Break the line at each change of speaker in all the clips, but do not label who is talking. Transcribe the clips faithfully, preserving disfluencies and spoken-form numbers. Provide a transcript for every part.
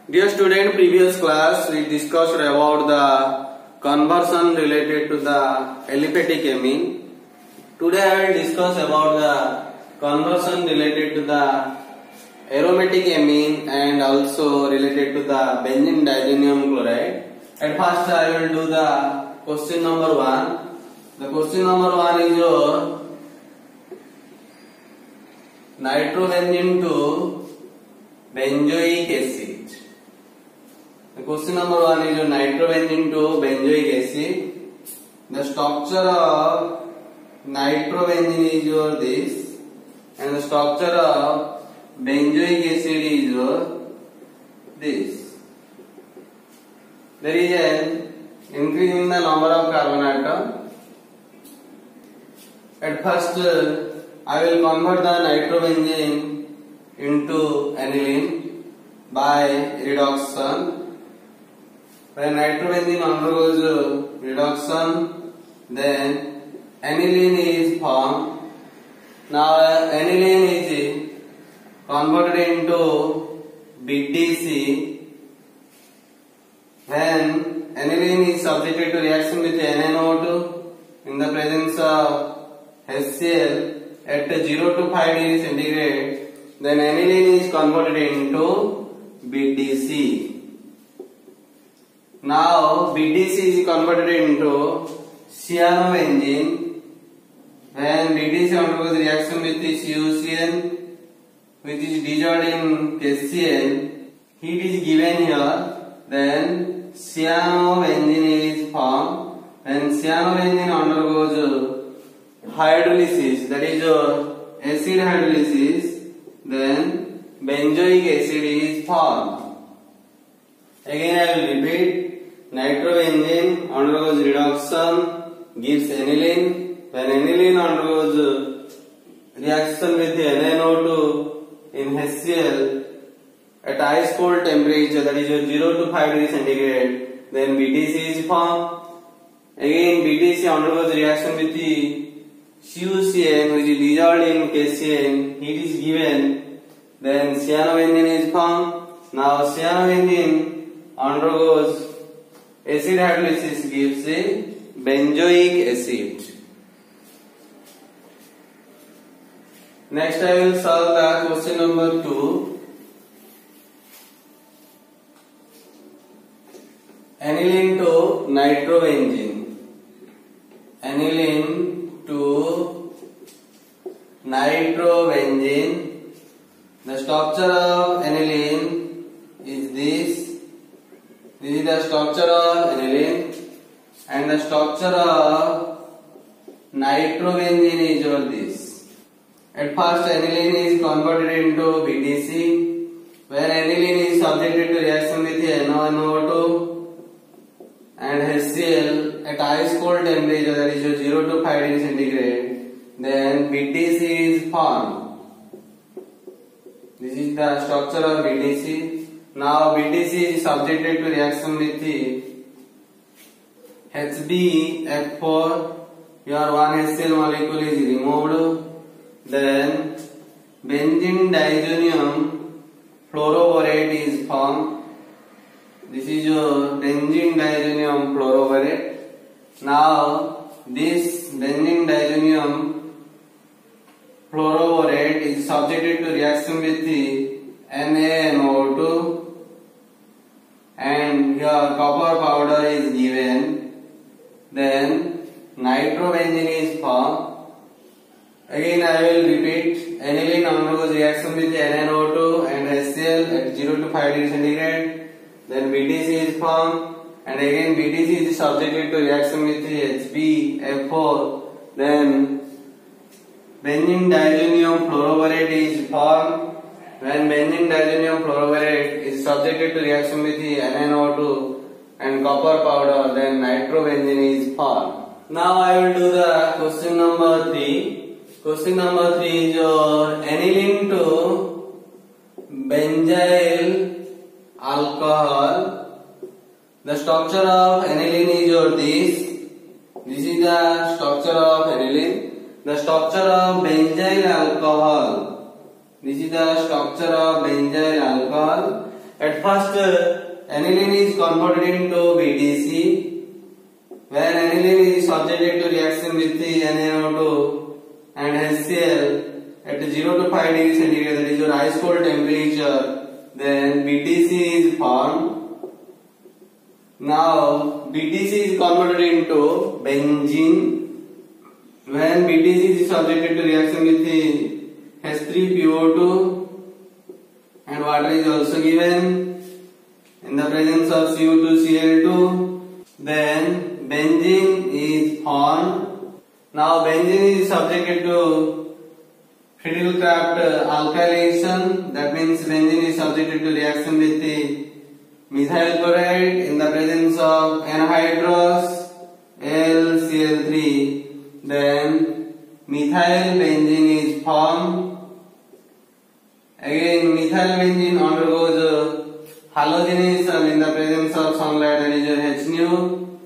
Dear student, previous class we discussed about the conversion related to the aliphatic amine. Today I will discuss about the conversion related to the aromatic amine and also related to the benzene diazonium chloride. At first I will do the question number one. The question number one is your nitrobenzene to benzoic acid. The question number one is your nitrobenzene to benzoic acid. The structure of nitrobenzene is your this, and the structure of benzoic acid is your this. There is an increase in the number of carbon atom. At first, uh, I will convert the nitrobenzene into aniline by reduction. When nitrobenzene undergoes uh, reduction, then aniline is formed. Now uh, aniline is converted into B D C. When aniline is subjected to reaction with N N O two in the presence of HCl at zero to five degree centigrade, then aniline is converted into B D C. Now B D C is converted into cyanobenzene. When B D C undergoes reaction with C U C n, which is dissolved in K C l, heat is given here, then cyanobenzene is formed. When cyanobenzene undergoes hydrolysis, that is acid hydrolysis, then benzoic acid is formed. Again I will repeat, nitrobenzene undergoes reduction, gives aniline. When aniline undergoes reaction with N N O two in HCl at ice cold temperature, that is zero to five degree centigrade, then B D C is formed. Again B D C undergoes reaction with the C U C n, which is dissolved in K C n, heat is given, then cyanobenzene is formed. Now cyanobenzene undergoes acid hydrolysis, gives a benzoic acid. Next I will solve the question number two. Aniline to nitrobenzene. Aniline to nitrobenzene. The structure of aniline is this. This is the structure of aniline, and the structure of nitrobenzene is your this. At first aniline is converted into B D C. When aniline is subjected to reaction with N O N O two and HCl at ice cold temperature, that is zero to five degree centigrade, then B D C is formed. This is the structure of B D C. Now B D C is subjected to reaction with the H B F four. Your one HCl molecule is removed. Then benzene diazonium fluoroborate is formed. This is your benzene diazonium fluoroborate. Now this benzene diazonium fluoroborate is subjected to reaction with the N A N O two, and here copper powder is given. Then nitrobenzene is formed. Again I will repeat, aniline undergoes reaction with N N O two and HCl at zero to five degree centigrade, then B D C is formed, and again B D C is subjected to reaction with H B F four, then benzene diazonium fluoroborate is formed. When benzene diazonium fluoroborate is subjected to reaction with N N O two and copper powder, then nitrobenzene is formed. Now I will do the question number three. Question number three is your aniline to benzyl alcohol. The structure of aniline is your this. This is the structure of aniline. The structure of benzyl alcohol. This is the structure of benzyl alcohol. At first, uh, aniline is converted into B T C. When aniline is subjected to reaction with the N a O two and HCl at zero to five degree centigrade, that is your ice cold temperature, then B T C is formed. Now B T C is converted into benzene. When B T C is subjected to reaction with the H three P O two and water is also given in the presence of C O two C L two, then benzene is formed. Now benzene is subjected to Friedel-Crafts alkylation. That means benzene is subjected to reaction with the methyl chloride in the presence of anhydrous L C L three. Then methyl benzene is formed. Again methyl benzene undergoes halogenation in the presence of sunlight, that is your H nu.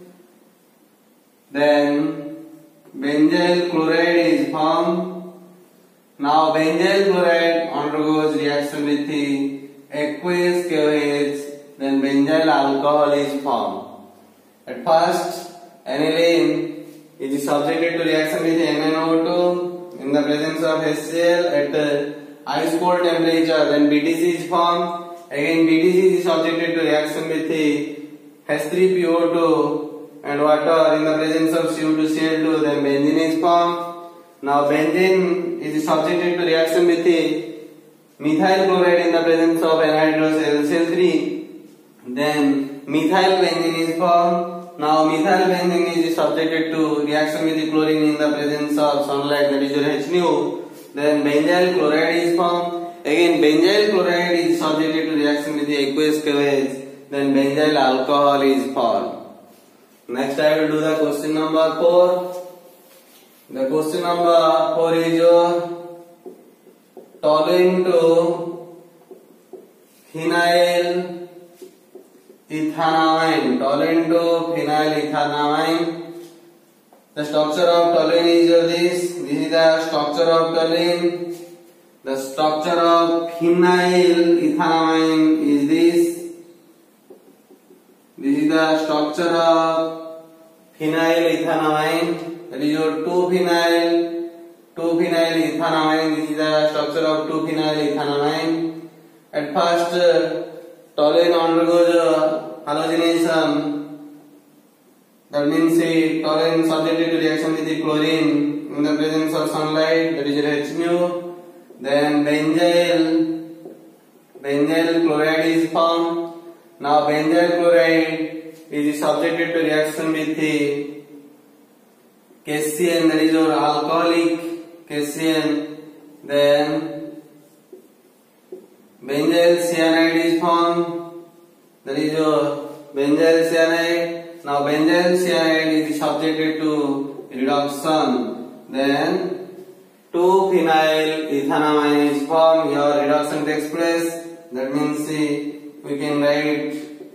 Then benzyl chloride is formed. Now benzyl chloride undergoes reaction with the aqueous K O H, then benzyl alcohol is formed. At first, aniline is subjected to reaction with N a O two in the presence of HCl at ice cold temperature, then B T C is formed. Again B T C is subjected to reaction with the H three P O two and water in the presence of C O two C L two, then benzene is formed. Now benzene is subjected to reaction with the methyl chloride in the presence of anhydrous L C L three, then methyl benzene is formed. Now methyl benzene is subjected to reaction with the chlorine in the presence of sunlight, that is your H nu. Then benzyl chloride is formed. Again benzyl chloride is subjected to reaction with the aqueous K O H, then benzyl alcohol is formed. Next I will do the question number four. The question number four is your toluene to phenyl ethanamine. Toluene to phenyl ethanamine. The structure of toluene is your this. This is the structure of toluene. The structure of phenyl ethanamine is this. This is the structure of phenyl ethanamine. That is your two phenyl, two phenyl ethanamine. This is the structure of two phenyl ethanamine. At first, toluene undergoes halogenation. That means the toluene subjected to reaction with the chlorine in the presence of sunlight, that is your H nu. Then benzyl, benzyl chloride is formed. Now benzyl chloride is subjected to reaction with the K C n, that is your alcoholic K C n. Then benzyl cyanide is formed, that is your benzyl cyanide. Now benzyl cyanide is subjected to reduction, then two phenyl ethanamine is formed. Here reduction takes place. That means see, we can write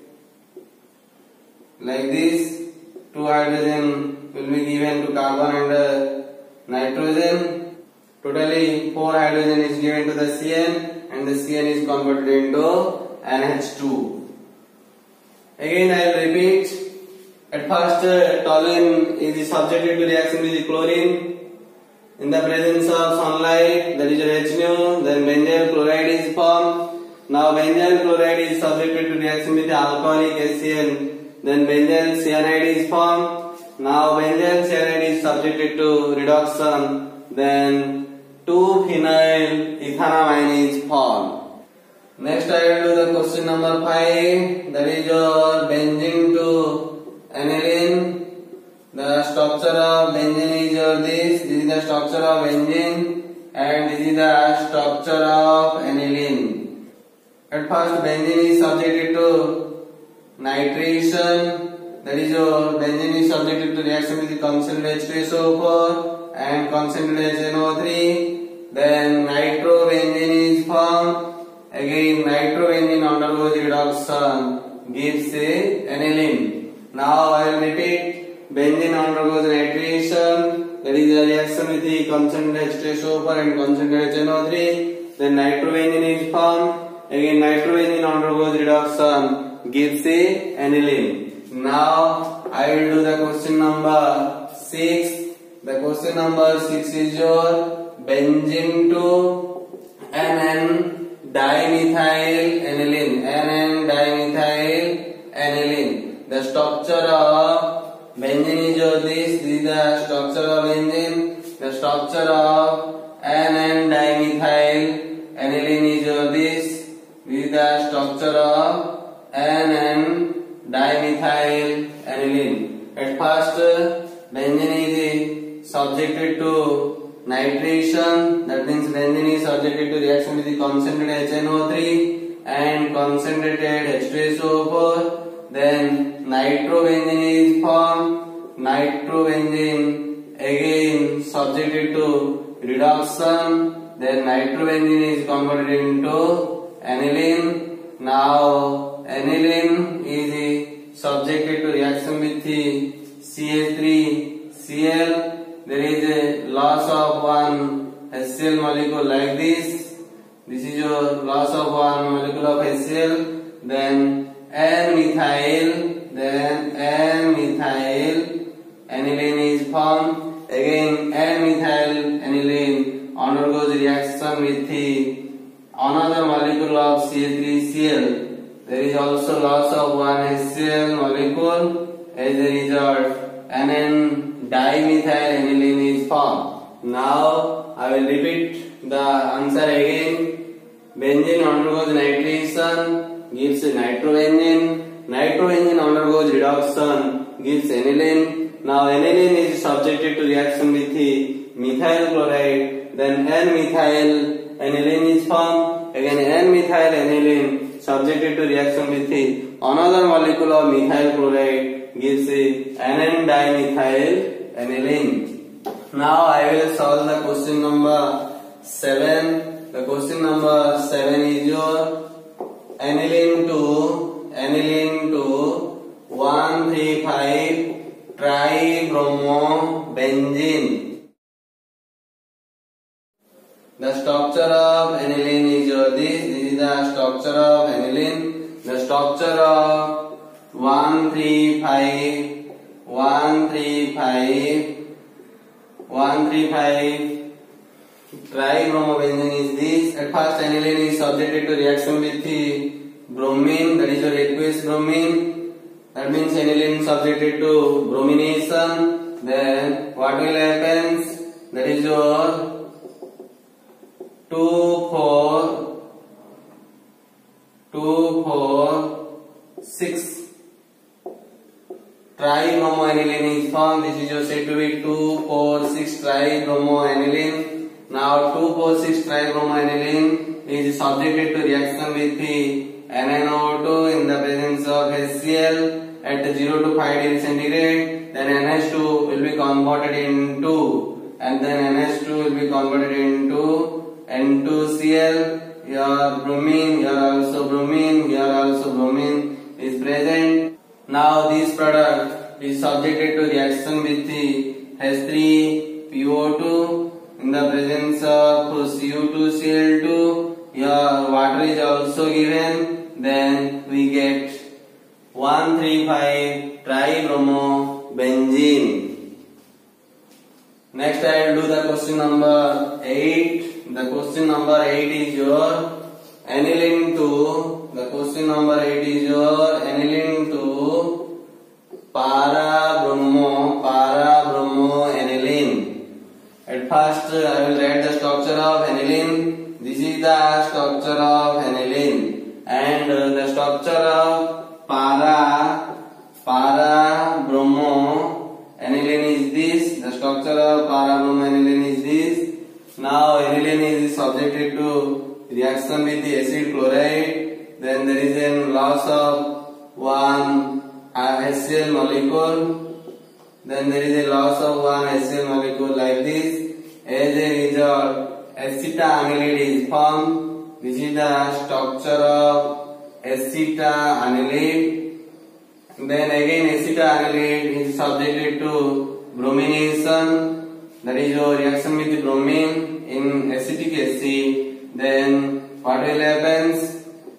like this: two hydrogen will be given to carbon and uh, nitrogen. Totally four hydrogen is given to the C N, and the C N is converted into N H two. Again I will repeat. At first, uh, toluene is subjected to reaction with the chlorine in the presence of sunlight, that is your H nu. Then benzyl chloride is formed. Now benzyl chloride is subjected to reaction with the alcoholic H C n. Then benzyl cyanide is formed. Now benzyl cyanide is subjected to reduction. Then two phenyl ethanamine is formed. Next I will do the question number five. That is your benzene to aniline. The structure of benzene is your this. This is the structure of benzene, and this is the structure of aniline. At first, benzene is subjected to nitration. That is your benzene is subjected to reaction with the concentrated H two S O four and concentrated H N O three. Then nitrobenzene is formed. Again, nitrobenzene undergoes reduction, gives a aniline. Now I will repeat. Benzene undergoes nitration. That is the reaction with the concentrated H two S O four and concentrated H N O three. Then nitrobenzene is formed. again nitrobenzene undergoes reduction, gives a aniline. Now I will do the question number six. The question number six is your benzene to N N dimethyl aniline. N N dimethyl aniline. The structure of benzene is your this. This is the structure of benzene. The structure of N N dimethyl aniline is your this. This is the structure of N N dimethyl aniline. At first, benzene is subjected to nitration. That means benzene is subjected to reaction with the concentrated H N O three and concentrated H two S O four. Then nitrobenzene is formed. Nitrobenzene again subjected to reduction. Then nitrobenzene is converted into aniline. Now aniline is subjected to reaction with the C H three C L. There is a loss of one H C l molecule like this. This is your loss of one molecule of H C l. Then N-methyl, then N-methyl aniline is formed. Again N-methyl aniline undergoes reaction with the another molecule of C H three C L. There is also loss of one H C l molecule. As a result, N N dimethyl aniline is formed. Now I will repeat the answer again. Benzene undergoes nitration, gives nitrobenzene. Nitrobenzene undergoes reduction, gives aniline. Now aniline is subjected to reaction with the methyl chloride. Then N-methyl aniline is formed. Again N-methyl aniline subjected to reaction with the another molecule of methyl chloride gives a N N dimethyl aniline. Now I will solve the question number seven. The question number seven is your aniline to aniline to one three five tribromobenzene. The structure of aniline is your this. This is the structure of aniline. The structure of one three five one three five one three five tribromobenzene is this. At first aniline is subjected to reaction with the bromine, that is your aqueous bromine. That means aniline is subjected to bromination. Then what will happen? That is your two four two four six tribromoaniline is formed. This is your said to be two four six tribromoaniline. Now two four six tribromoaniline is subjected to reaction with the N N O two in the presence of H C l at zero to five degree centigrade. Then N H two will be converted into, and then N H two will be converted into N two C l. Here bromine, here also bromine, here also bromine is present. Now this product is subjected to reaction with the H three P O two in the presence of C U two C l two. Here water is also given. Then we get one three five tribromobenzene. Next I will do the question number eight. The question number eight is your aniline to, the question number eight is your aniline to para-bromo, para-bromoaniline. At first I will write the structure of aniline. This is the structure of aniline. And the structure of para, para-bromoaniline is this. The structure of para-bromoaniline is this. Now aniline is subjected to reaction with the acid chloride. Then there is a loss of one H C l molecule. Then there is a loss of one H C l molecule like this. As a result, acetanilide is formed. This is the structure of acetanilide. Then again acetanilide is subjected to bromination. That is your reaction with the bromine in acetic acid. Then what will happen?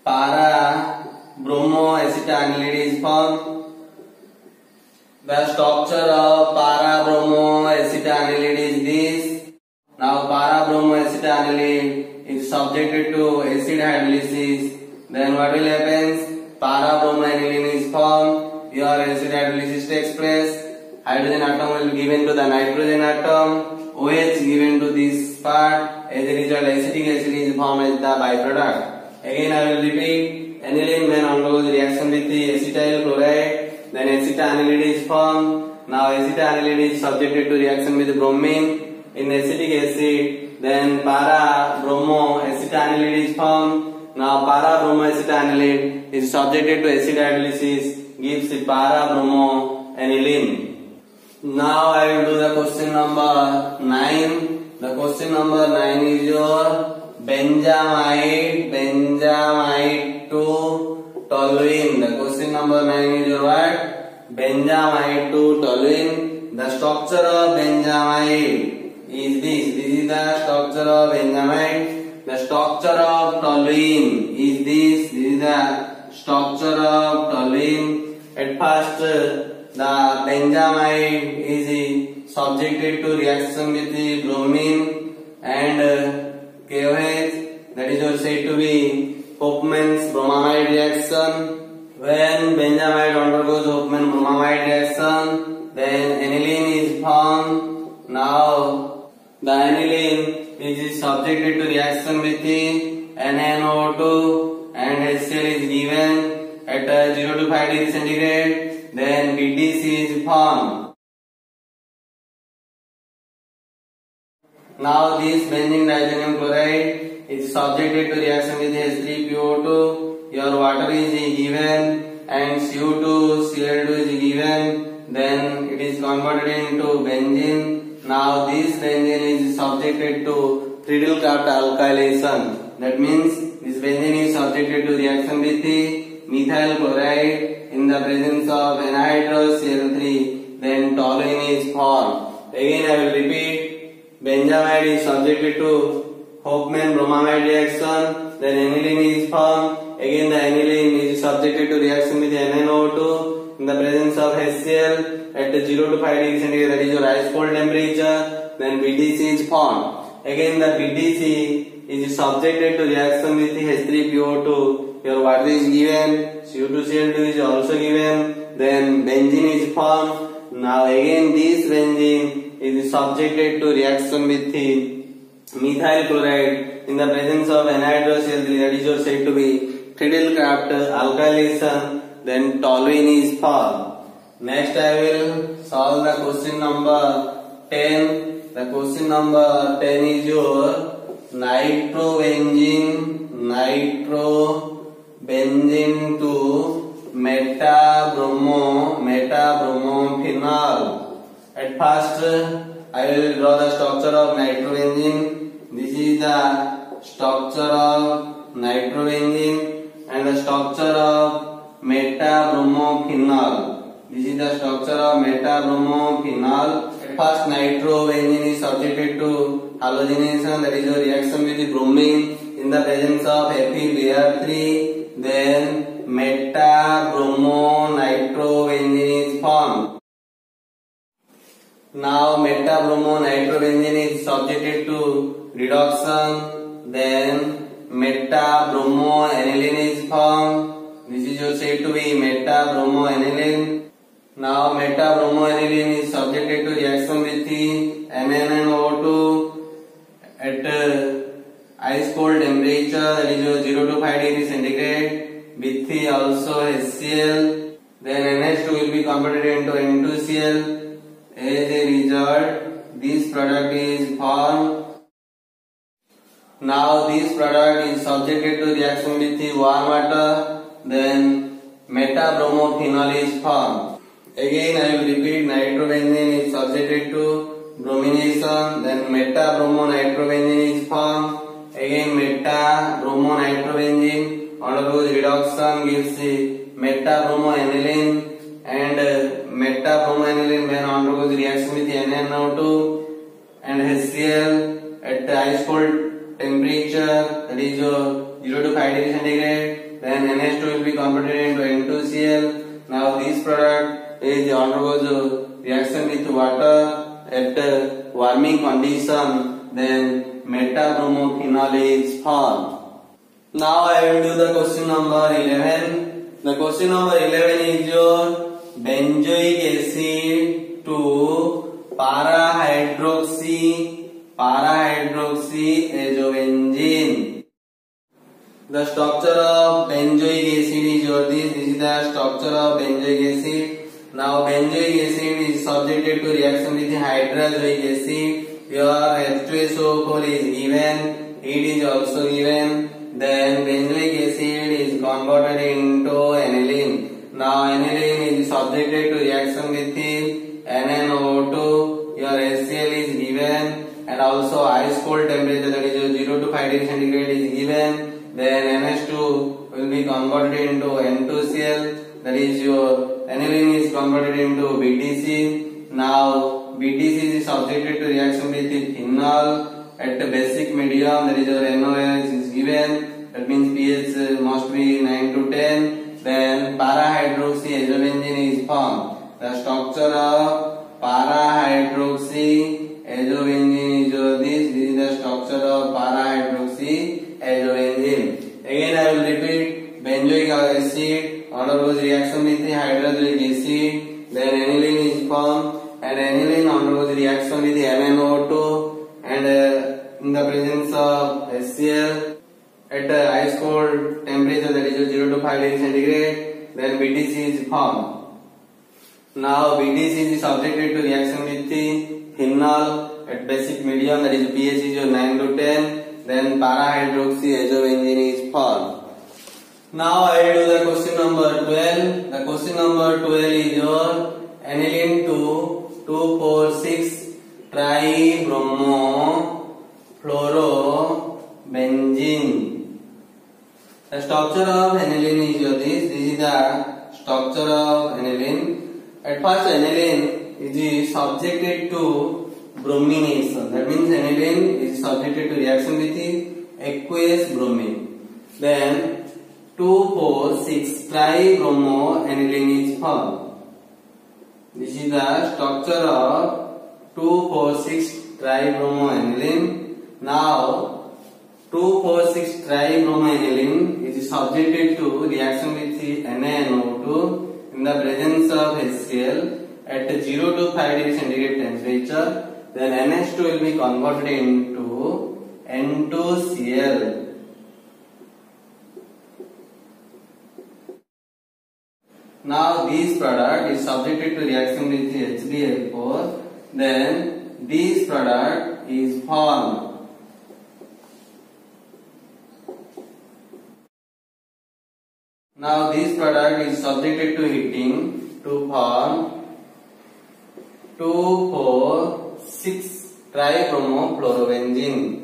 para bromoacetaniline is formed. The structure of para bromoacetaniline is this. Now para bromoacetaniline is subjected to acid hydrolysis. Then what will happen? Para bromoaniline is formed. Here acid hydrolysis takes place. Hydrogen atom will be given to the nitrogen atom. OH given to this part. As a result, acetic acid is formed as the byproduct. Again, I will repeat. Aniline when undergoes reaction with the acetyl chloride, then acetanilide is formed. Now acetanilide is subjected to reaction with bromine in acetic acid. Then para bromo acetanilide is formed. Now para bromo acetanilide is subjected to acid hydrolysis, gives the para bromo aniline. Now I will do the question number nine. The question number nine is your benzamide, benzamide to toluene. The question number nine is your what? Benzamide to toluene. The structure of benzamide is this. This is the structure of benzamide. The structure of toluene is this. This is the structure of toluene. At first, the benzamide is subjected to reaction with the bromine and K O H, that is said to be Hofmann's bromamide reaction. When benzamide undergoes Hofmann bromamide reaction, then aniline is formed. Now the aniline is subjected to reaction with the N N O two and HCl is given at zero to five degree centigrade. Then B D C is formed. Now this benzene diazonium chloride is subjected to reaction with H three P O two. Your water is given and C O two C L two is given. Then it is converted into benzene. Now this benzene is subjected to Friedel-Crafts alkylation. That means this benzene is subjected to reaction with the methyl chloride in the presence of anhydrous C L three. Then toluene is formed. Again I will repeat. Benzamide is subjected to Hofmann bromamide reaction. Then aniline is formed. Again the aniline is subjected to reaction with N N O two in the presence of HCl at zero to five degree centigrade. That is your ice cold temperature. Then B D C is formed. Again the B D C is subjected to reaction with H three P O two. Your water is given. C O two C L two is also given. Then benzene is formed. Now again this benzene is subjected to reaction with the methyl chloride in the presence of anhydrous C L three. That is your said to be Friedel-Crafts alkylation. Then toluene is formed. Next I will solve the question number ten. The question number ten is your nitrobenzene, nitrobenzene to metabromo, metabromophenols. At first, I will draw the structure of nitrobenzene. This is the structure of nitrobenzene and the structure of metabromophenols. This is the structure of metabromophenols. At first, nitrobenzene is subjected to halogenation, that is a reaction with the bromine in the presence of F e B r three. Then metabromo-nitrobenzene is formed. Now metabromo-nitrobenzene is subjected to reduction. Then metabromo-aniline is formed. This is your said to be metabromo-aniline. Now metabromo-aniline is subjected to reaction with the N N O two at uh, ice cold temperature, that is zero to five degree centigrade, with the also HCl. Then N H two will be converted into N two C L. As a result, this product is formed. Now this product is subjected to reaction with the warm water. Then metabromophenol is formed. Again I will repeat, nitrobenzene is subjected to bromination. Then metabromo-nitrobenzene is formed. Again metabromo-nitrobenzene undergoes reduction, gives the metabromo-aniline, and uh, metabromo-aniline when undergoes reaction with N N O two and HCl at ice cold temperature, that is uh, zero to five degree centigrade. then N H two will be converted into N two C L. Now this product is undergoes reaction with water at warming condition, then metabromophenol is formed. Now I will do the question number eleven. The question number eleven is your benzoic acid to para-hydroxy para-hydroxy azobenzene. The structure of benzoic acid is your this. This is the structure of benzoic acid. Now benzoic acid is subjected to reaction with hydrozoic acid. Your H two S O four is given. It is also given. Then benzoic acid is converted into aniline. Now aniline is subjected to reaction with N N O two. Your HCl is given, and also ice cold temperature, that is zero to five degree centigrade, is given. Then N H two will be converted into N two C L. That is your aniline is converted into B T C. Now B T C is subjected to reaction with phenol at the basic medium, that is your N O H is given. That means pH must be nine to ten. Then para-hydroxy azobenzene is formed. The structure of para-hydroxy azobenzene is your this. This is the structure of para-hydroxy azobenzene. Again I will repeat. Benzoic acid undergoes reaction with the hydrozoic acid. Then aniline is formed, and aniline undergoes reaction with the N N O two, and uh, in the presence of HCl at uh, ice cold temperature, that is zero to five degree centigrade, then B T C is formed. Now B T C is subjected to reaction with the phenol at basic medium, that is pH is nine to ten, then para-hydroxy azobenzene is formed. Now I will do the question number twelve. The question number twelve is your aniline to two four six tribromo-fluorobenzene. The structure of aniline is your this. This is the structure of aniline. At first aniline is subjected to bromination. That means aniline is subjected to reaction with the aqueous bromine. Then two four six tribromo-aniline is formed. This is the structure of two four six tribromo-aniline. Now two four six tribromo-aniline is subjected to reaction with the N N O two in the presence of HCl at zero to five degree centigrade temperature. Then N H two will be converted into N two C L. Now this product is subjected to reaction with the H B L four. Then this product is formed. Now this product is subjected to heating to form two four six tribromo-fluorobenzene.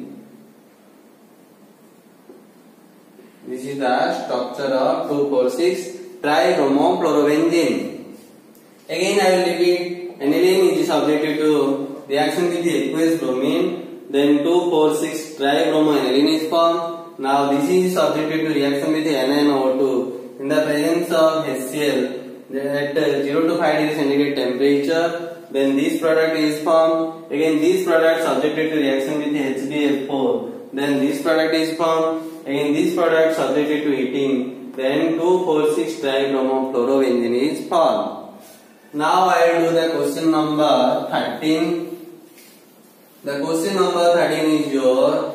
This is the structure of two four six tribromo-fluorobenzene. Again I will repeat. Aniline is subjected to reaction with the aqueous bromine. Then two four six tribromo-aniline is formed. Now this is subjected to reaction with the N N O two in the presence of HCl at zero to five degree centigrade temperature. Then this product is formed. Again this product subjected to reaction with the H B L four. Then this product is formed. Again this product subjected to heating. Then two four six tribromo-fluorobenzene is formed. Now I will do the question number thirteen. The question number thirteen is your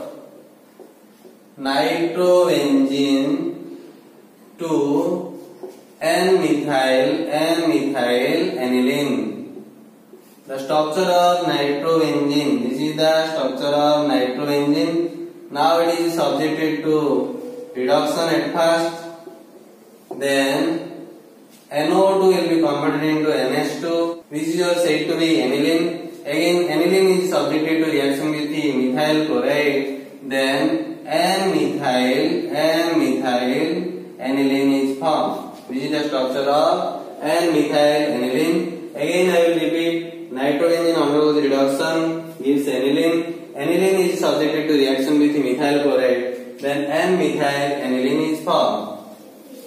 nitrobenzene to N-methyl N-methyl aniline. The structure of nitrobenzene. This is the structure of nitrobenzene. Now it is subjected to reduction at first. Then N O two will be converted into N H two. This is your said to be aniline. Again aniline is subjected to reaction with the methyl chloride. Then N-methyl N-methyl aniline is formed. This is the structure of N-methyl aniline. Again I will repeat. Nitrobenzene undergoes reduction, gives aniline. Aniline is subjected to reaction with methyl chloride. Then N-methyl aniline is formed.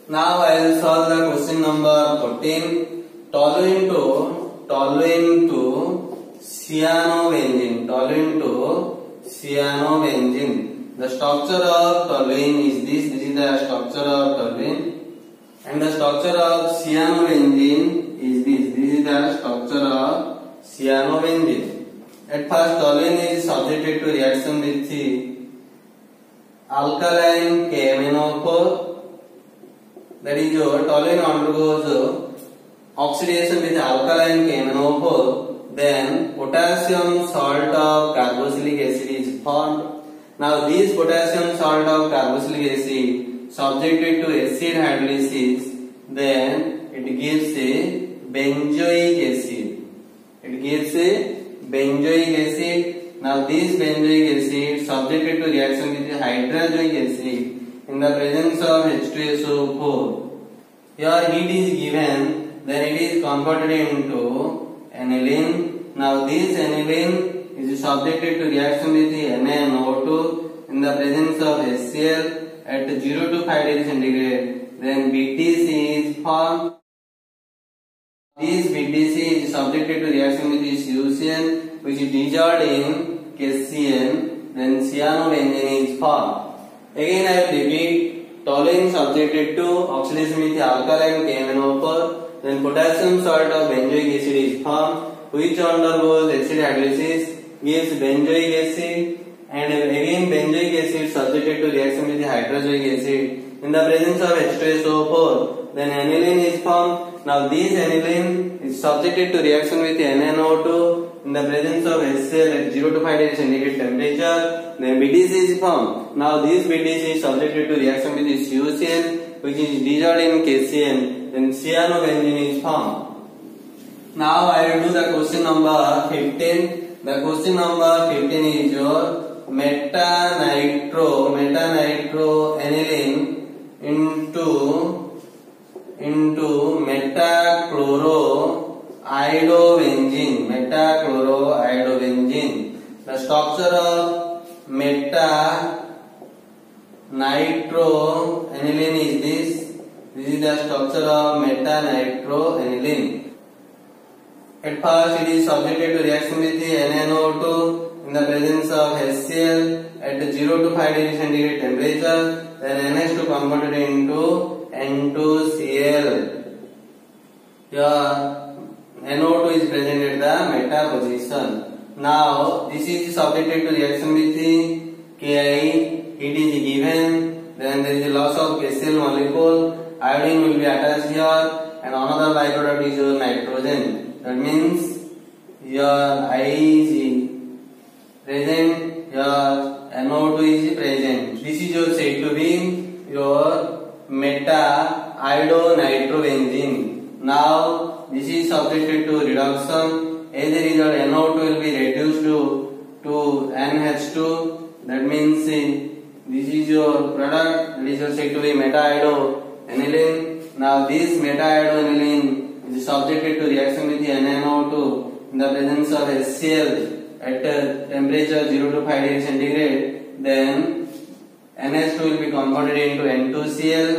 Now I will solve the question number fourteen. Toluene to toluene to cyanobenzene. Toluene to cyanobenzene. The structure of toluene is this. This is the structure of toluene, and the structure of cyanobenzene is this. This is the structure of cyanobenzene. At first, toluene is subjected to reaction with the alkaline K M N O four. That is, your toluene undergoes oxidation with alkaline K M N O four. Then potassium salt of carboxylic acid is formed. Now this potassium salt of carboxylic acid subjected to acid hydrolysis, then it gives a benzoic acid. It gives a benzoic acid. Now this benzoic acid subjected to reaction with the hydrozoic acid in the presence of H two S O four. Here heat is given, then it is converted into aniline. Now this aniline is subjected to reaction with the N a N O two in the presence of HCl at zero to five degrees centigrade. Then B T C is formed. This B T C is subjected to reaction with the C U C N, which is dissolved in K C N. Then cyanobenzene is formed. Again I will repeat. Toluene subjected to oxidation with the alkaline K M N O four. Then potassium salt of benzoic acid is formed, which undergoes acid hydrolysis, gives benzoic acid, and again benzoic acid subjected to reaction with the hydrozoic acid in the presence of H two S O four. Then aniline is formed. Now this aniline is subjected to reaction with the N a N O two in the presence of HCl at zero to five degrees centigrade temperature. Then B T C is formed. Now this B T C is subjected to reaction with the C U C N, which is dissolved in K C N. Then cyanobenzene is formed. Now I will do the question number fifteen. The question number fifteen is your meta-nitro meta-nitro aniline into into metachloroiodobenzene. Metachloroiodobenzene. The structure of meta-nitro-aniline is this. This is the structure of meta-nitro-aniline. At first, it is subjected to reaction with the N a N O two in the presence of HCl at zero to five degrees centigrade temperature. Then N H two converted into N two C L. Here N O two is present at the meta position. Now this is subjected to reaction with the K I. It is given. Then there is a loss of K C l molecule. Iodine will be attached here, and another byproduct is your nitrogen. That means here I is present, here N O two is present. This is your said to be your meta-iodonitrobenzene. Now this is subjected to reduction. As a result, N O two will be reduced to, to N H two. That means this is your product. This is said to be meta-iodoniline. Now this meta-iodoniline is subjected to reaction with the N a N O two in the presence of HCl at temperature zero to five degrees centigrade. Then N H two will be converted into N two C L.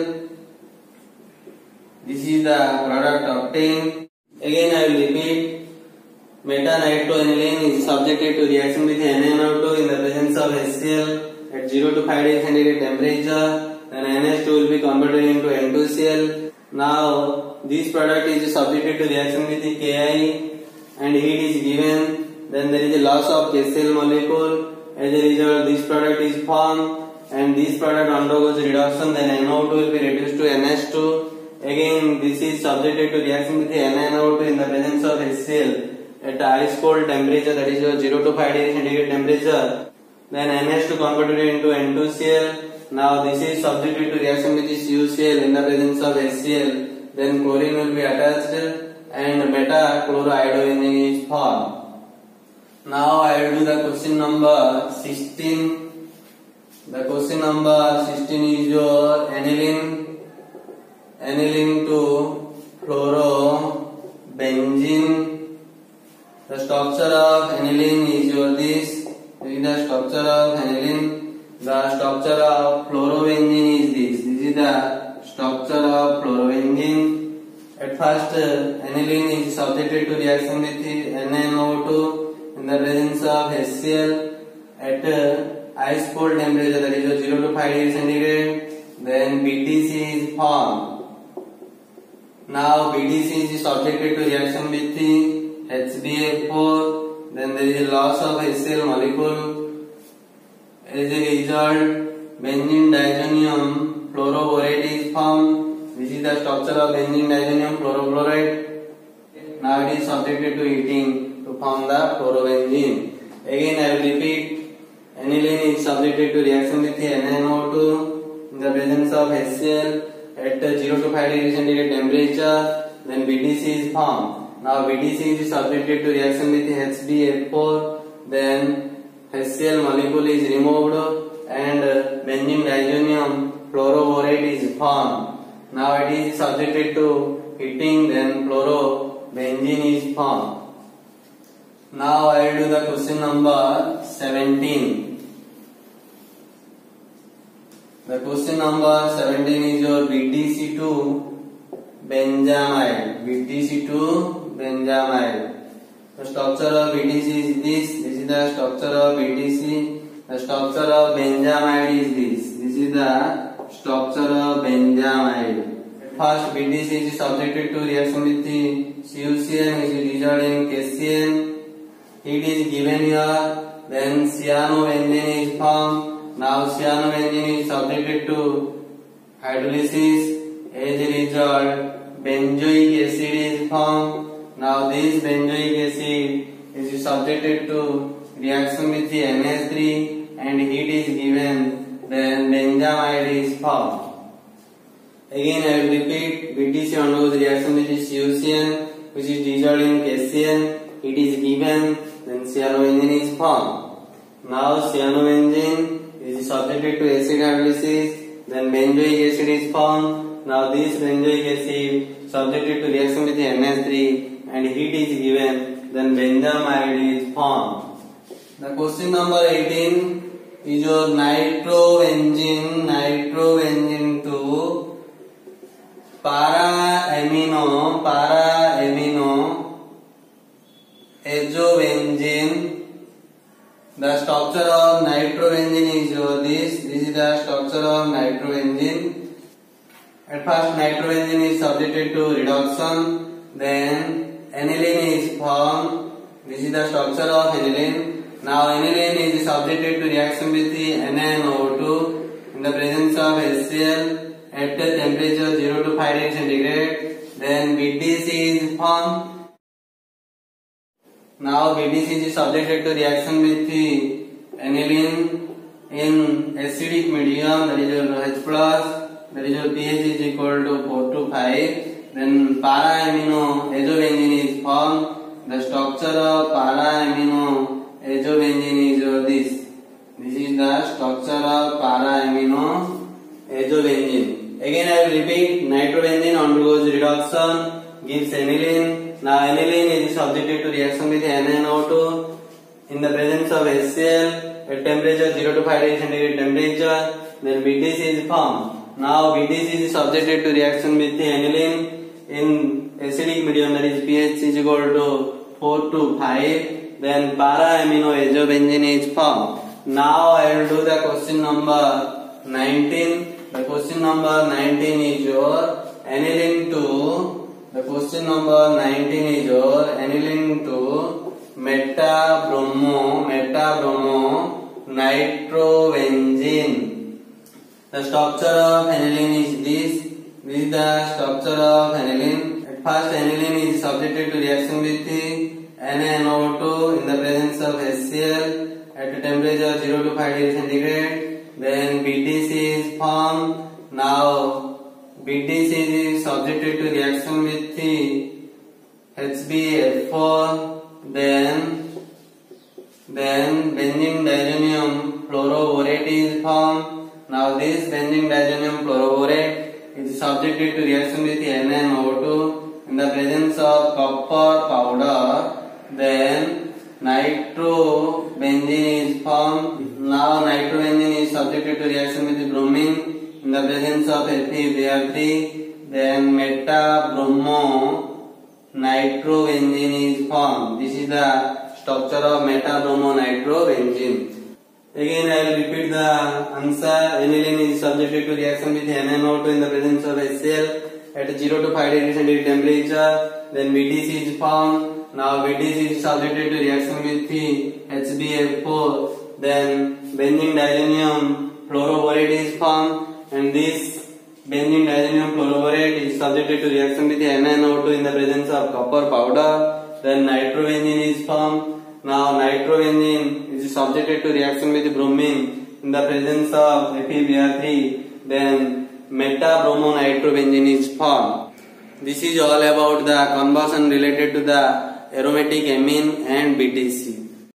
This is the product obtained. Again I will repeat. Meta-nitroaniline is subjected to reaction with N a N O two in the presence of HCl at zero to five degrees centigrade temperature. Then N H two will be converted into N two C L. Now this product is subjected to reaction with the K I, and heat is given. Then there is a loss of K C l molecule. As a result, this product is formed, and this product undergoes reduction. Then N O two will be reduced to N H two. Again, this is subjected to reaction with the N a N O two in the presence of HCl at ice cold temperature, that is your zero to five degrees centigrade temperature. Then N H two converted into N two C L. Now this is subjected to reaction with the C U C L in the presence of HCl. Then chlorine will be attached and meta-chloroiodobenzene is formed. Now I will do the question number sixteen. The question number sixteen is your aniline aniline to chlorobenzene. The structure of aniline is your this. This is the structure of aniline. The structure of chlorobenzene is this. This is the structure of chlorobenzene. At first, uh, aniline is subjected to reaction with N a N O two in the presence of HCl at uh, ice cold temperature, that is zero to five degrees centigrade. Then B D C is formed. Now B D C is subjected to reaction with H B a four. Then there is a loss of HCl molecule. As a result, benzene diazonium fluoroborate is formed. This is the structure of benzene diazonium fluorochloride. Now it is subjected to heating to form the fluorobenzene. Again I will repeat. Aniline is subjected to reaction with N a N O two in the presence of HCl at zero to five degrees centigrade temperature. Then B D C is formed. Now B D C is subjected to reaction with H B a four. Then HCl molecule is removed and benzene diazonium fluoroborate is formed. Now it is subjected to heating, then fluorobenzene is formed. Now I will do the question number seventeen. The question number seventeen is your B D C two benzamide. B D C two benzamide. The structure of B D C is this. This is the structure of B D C. The structure of benzamide is this. This is the structure of benzamide. First, B D C is subjected to reaction with the C U C n, which is dissolved in K C n. Heat is given here. Then cyanobenzene is formed. Now cyanobenzene is subjected to hydrolysis. As a result, benzoic acid is formed. Now this benzoic acid is subjected to reaction with the N H three and heat is given. Then benzamide is formed. Again I will repeat. B D C undergoes reaction with C U C n, which is dissolved in K C n. It is given. Then cyanobenzene is formed. Now cyanobenzene is subjected to acid hydrolysis. Then benzoic acid is formed. Now this benzoic acid subjected to reaction with N H three and heat is given. Then benzamide is formed. The question number eighteen is your nitrobenzene. Nitrobenzene two para-amino, para-amino azobenzene. The structure of nitrobenzene is this. This is the structure of nitrobenzene. At first, nitrobenzene is subjected to reduction. Then aniline is formed. This is the structure of aniline. Now aniline is subjected to reaction with the N a N O two in the presence of HCl at a temperature zero to five degrees centigrade. Then B D C is formed. Now B D C is subjected to reaction with the aniline in acidic medium, that is your H plus, that is your pH is equal to four to five. Then para-amino azobenzene is formed. The structure of para-amino azobenzene is your this. This is the structure of para-amino azobenzene. Again I will repeat. Nitrobenzene undergoes reduction, gives aniline. Now aniline is subjected to reaction with N a N O two in the presence of HCl at temperature zero to five degrees centigrade temperature. Then B D C is formed. Now B D C is subjected to reaction with the aniline in acidic medium, that is pH is equal to four to five. Then para-amino azobenzene is formed. Now I will do the question number nineteen. The question number nineteen is your aniline to. The question number nineteen is your aniline to meta-bromo, meta-bromo nitrobenzene. The structure of aniline is this. This is the structure of aniline. At first, aniline is subjected to reaction with the N a N O two in the presence of HCl at a temperature zero to five degrees centigrade. Then B D C is formed. Now B D C is subjected to reaction with the H B a four. Then then benzene diazonium fluoroborate is formed. Now this benzene diazonium fluoroborate is subjected to reaction with N a N O two in the presence of copper powder. Then nitrobenzene is formed. Now nitrobenzene is subjected to reaction with bromine in the presence of F e B r three. then meta-bromo-nitrobenzene is formed. This is the structure of meta-bromo-nitrobenzene. Again, I will repeat the answer. Aniline is subjected to reaction with N n O two in the presence of HCl at zero to five degree centigrade temperature. Then B D C is formed. Now B D C is subjected to reaction with H B f four. Then benzene diazenyum fluoroborate is formed, and this benzene diazenyum fluoroborate is subjected to reaction with N n O two in the presence of copper powder. Then nitrobenzene is formed. Now nitrobenzene is subjected to reaction with bromine in the presence of F e B r three. Then meta-bromo-nitrobenzene is formed. This is all about the conversion related to the aromatic amine and B T C.